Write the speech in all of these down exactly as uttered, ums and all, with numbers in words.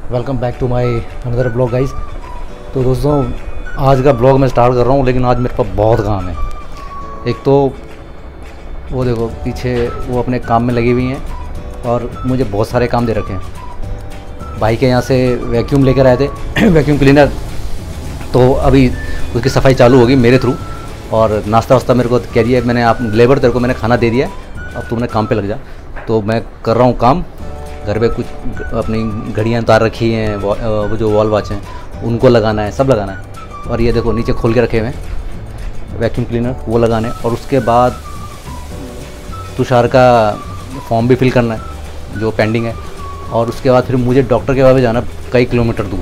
Welcome back to my another blog guys. तो दोस्तों आज का ब्लॉग मैं स्टार्ट कर रहा हूँ, लेकिन आज मेरे पास बहुत काम है। एक तो वो देखो पीछे वो अपने काम में लगी हुई हैं और मुझे बहुत सारे काम दे रखे हैं। भाई के यहाँ से वैक्यूम लेकर आए थे वैक्यूम क्लीनर, तो अभी उसकी सफाई चालू होगी मेरे थ्रू। और नाश्ता वास्ता मेरे को कह दिया, मैंने आप लेबर तेरे को मैंने खाना दे दिया, अब तुमने काम पे लग जा। तो मैं कर रहा हूँ काम। घर पे कुछ अपनी घड़ियाँ उतार रखी हैं, वो जो वॉल वॉच हैं उनको लगाना है, सब लगाना है। और ये देखो नीचे खोल के रखे हुए हैं वैक्यूम क्लीनर, वो लगाने। और उसके बाद तुषार का फॉर्म भी फिल करना है जो पेंडिंग है। और उसके बाद फिर मुझे डॉक्टर के पास भी जाना कई किलोमीटर दूर।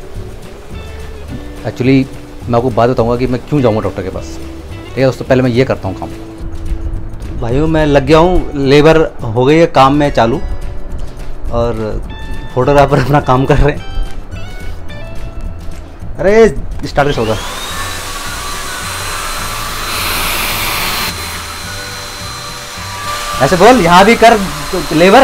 एक्चुअली मैं आपको बात बताऊंगा कि मैं क्यों जाऊंगा डॉक्टर के पास। ठीक है दोस्तों, पहले मैं ये करता हूँ काम। भाइयों मैं लग गया हूँ, लेबर हो गई है काम में चालू और फोटोग्राफर अपना काम कर रहे हैं। अरे स्टार्ट होगा। ऐसे बोल, यहाँ भी कर लेबर।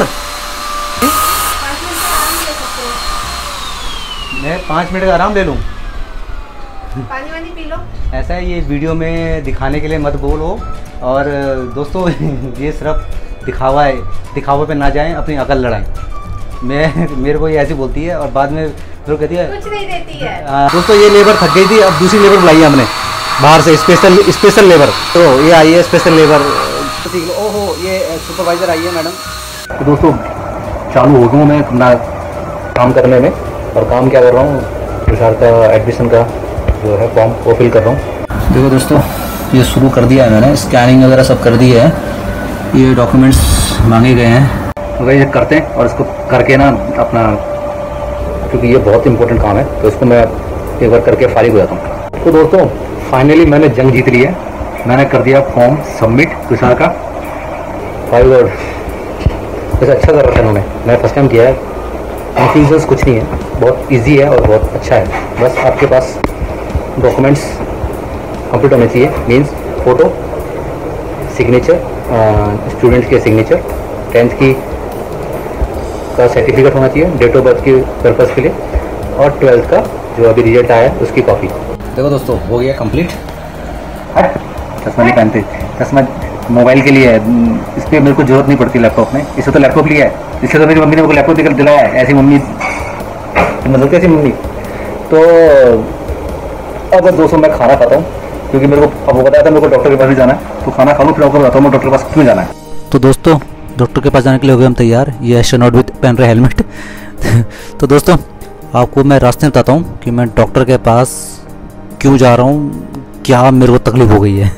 मैं पाँच मिनट का आराम ले लूँ। पानी वानी पी लो। ऐसा है, ये वीडियो में दिखाने के लिए मत बोलो। और दोस्तों ये सिर्फ दिखावा है, दिखावे पे ना जाएं, अपनी अकल लड़ाएं। मैं मेरे को ये ऐसी बोलती है और बाद में फिर कहती है कुछ नहीं देती है। आ, दोस्तों ये लेबर थक गई थी, अब दूसरी लेबर बुलाई है हमने बाहर से, स्पेशल स्पेशल लेबर। तो ये आई है स्पेशल लेबर। ओहो ये सुपरवाइज़र आई है मैडम। तो दोस्तों चालू हो गया मैं अपना काम करने में। और काम क्या कर रहा हूँ, तुषार का एडमिशन का जो है फॉर्म वो फिल कर रहा हूँ। देखो दोस्तों ये शुरू कर दिया है मैंने, स्कैनिंग वगैरह सब कर दी है। ये डॉक्यूमेंट्स मांगे गए हैं, तो ये करते हैं और इसको करके ना अपना, क्योंकि ये बहुत इंपॉर्टेंट काम है तो इसको मैं एक बार करके फारिग हो जाता हूँ। तो दोस्तों फाइनली मैंने जंग जीत ली है, मैंने कर दिया फॉर्म सबमिट तुषार का। फाइव और वैसे अच्छा कर रखा है उन्होंने, मैं फर्स्ट टाइम किया है। कंफ्यूजन्स कुछ नहीं है, बहुत ईजी है और बहुत अच्छा है। बस आपके पास डॉक्यूमेंट्स कंप्लीट होने चाहिए, मीन्स फ़ोटो, सिग्नेचर, स्टूडेंट्स के सिग्नेचर, टेंथ की का सर्टिफिकेट होना चाहिए डेट ऑफ बर्थ के पर्पज़ के लिए, और ट्वेल्थ का जो अभी रिजल्ट आया है उसकी कॉपी। देखो दोस्तों हो गया कंप्लीट। चश्मा नहीं पहनते, चश्मा मोबाइल के लिए है, इस पर मेरे को जरूरत नहीं पड़ती लैपटॉप में। इसे तो लैपटॉप लिया है, इससे तो मेरी मम्मी ने मेरे को लैपटॉप निकल दिलाया है। ऐसी मम्मी मतलब कैसी मम्मी। तो अब दोस्तों मैं खाना खाता हूँ, क्योंकि मेरे को अब वो बताया था मेरे को डॉक्टर के पास भी जाना है। तो खाना खा लूँ फिर आपको बताता हूँ मैं डॉक्टर के पास क्यों जाना है। तो दोस्तों डॉक्टर के पास जाने के लिए हो गए हम तैयार। ये एस्ट्रोनॉट भी पहन रहे हेलमेट तो दोस्तों आपको मैं रास्ते में बताता हूँ कि मैं डॉक्टर के पास क्यों जा रहा हूँ, क्या मेरे को तकलीफ़ हो गई है।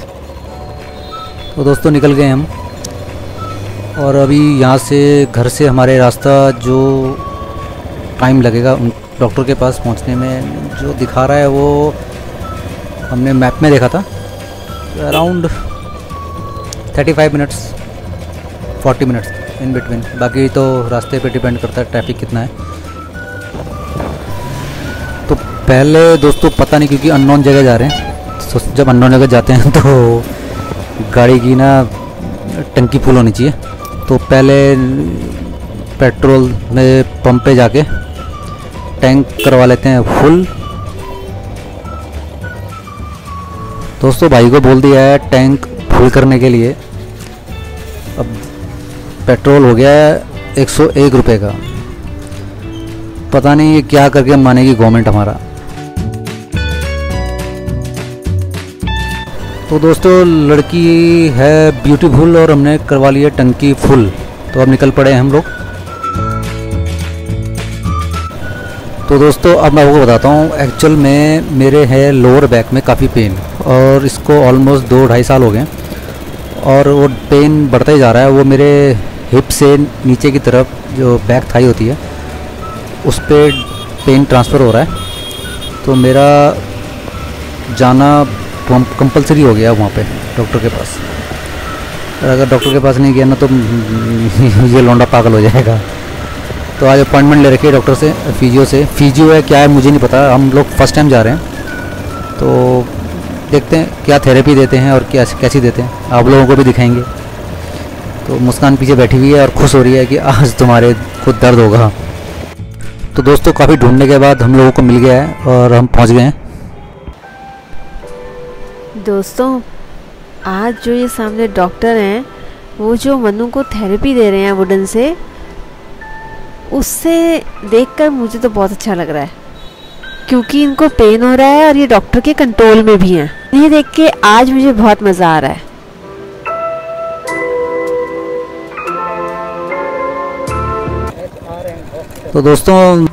तो दोस्तों निकल गए हम, और अभी यहाँ से घर से हमारे रास्ता जो टाइम लगेगा डॉक्टर के पास पहुँचने में, जो दिखा रहा है वो हमने मैप में देखा था, around thirty five minutes forty minutes in between. बाकी तो रास्ते पे डिपेंड करता है ट्रैफिक कितना है। तो पहले दोस्तों पता नहीं, क्योंकि अननोन जगह जा रहे हैं, तो जब अननोन जगह जाते हैं तो गाड़ी की ना टंकी फुल होनी चाहिए। तो पहले पेट्रोल में पंप पे जाके टैंक करवा लेते हैं फुल। दोस्तों भाई को बोल दिया है टैंक फुल करने के लिए। अब पेट्रोल हो गया है एक सौ एक रुपये का, पता नहीं ये क्या करके मानेगी गवर्नमेंट हमारा। तो दोस्तों लड़की है ब्यूटीफुल और हमने करवा लिया टंकी फुल। तो अब निकल पड़े हम लोग। तो दोस्तों अब मैं आपको बताता हूँ, एक्चुअल में मेरे है लोअर बैक में काफ़ी पेन, और इसको ऑलमोस्ट दो ढाई साल हो गए, और वो पेन बढ़ता ही जा रहा है। वो मेरे हिप से नीचे की तरफ जो बैक थाई होती है उस पर पेन ट्रांसफ़र हो रहा है। तो मेरा जाना कंपलसरी हो गया वहाँ पे डॉक्टर के पास। और अगर डॉक्टर के पास नहीं गया ना तो ये लौंडा पागल हो जाएगा। तो आज अपॉइंटमेंट ले रखी है डॉक्टर से, फिजियो से। फिजियो है क्या है मुझे नहीं पता, हम लोग फर्स्ट टाइम जा रहे हैं। तो देखते हैं क्या थेरेपी देते हैं और क्या कैसी देते हैं, आप लोगों को भी दिखाएंगे। तो मुस्कान पीछे बैठी हुई है और खुश हो रही है कि आज तुम्हारे खुद दर्द होगा। तो दोस्तों काफ़ी ढूंढने के बाद हम लोगों को मिल गया है और हम पहुंच गए हैं। दोस्तों आज जो ये सामने डॉक्टर हैं वो जो मनु को थेरेपी दे रहे हैं वुडन से, उससे देखकर मुझे तो बहुत अच्छा लग रहा है क्योंकि इनको पेन हो रहा है और ये डॉक्टर के कंट्रोल में भी हैं। ये देख के आज मुझे बहुत मज़ा आ रहा है। तो दोस्तों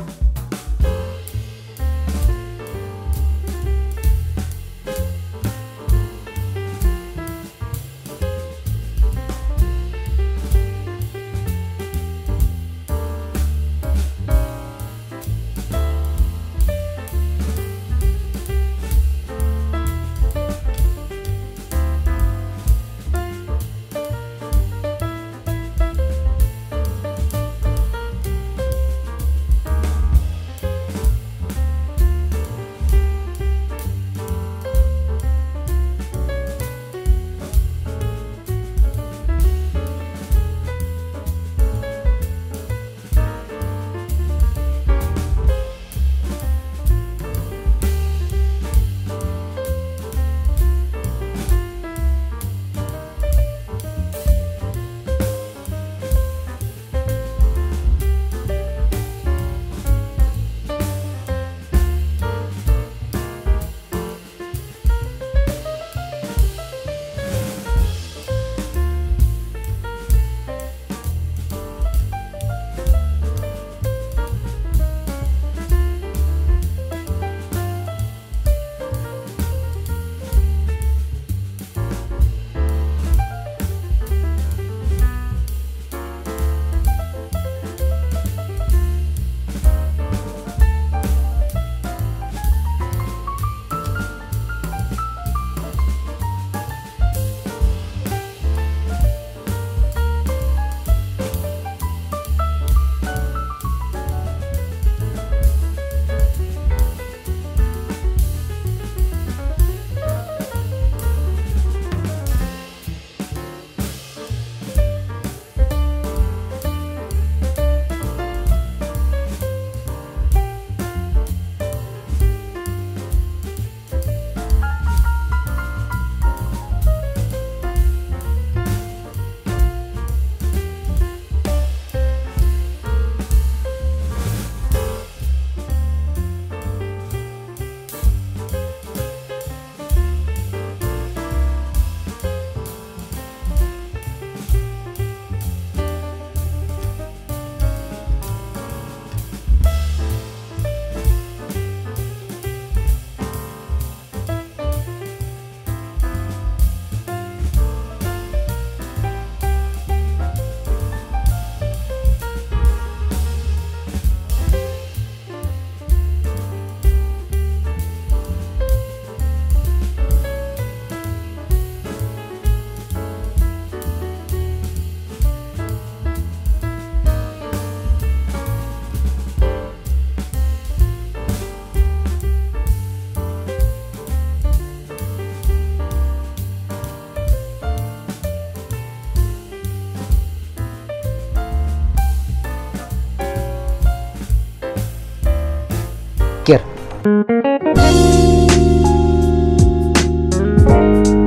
केयर।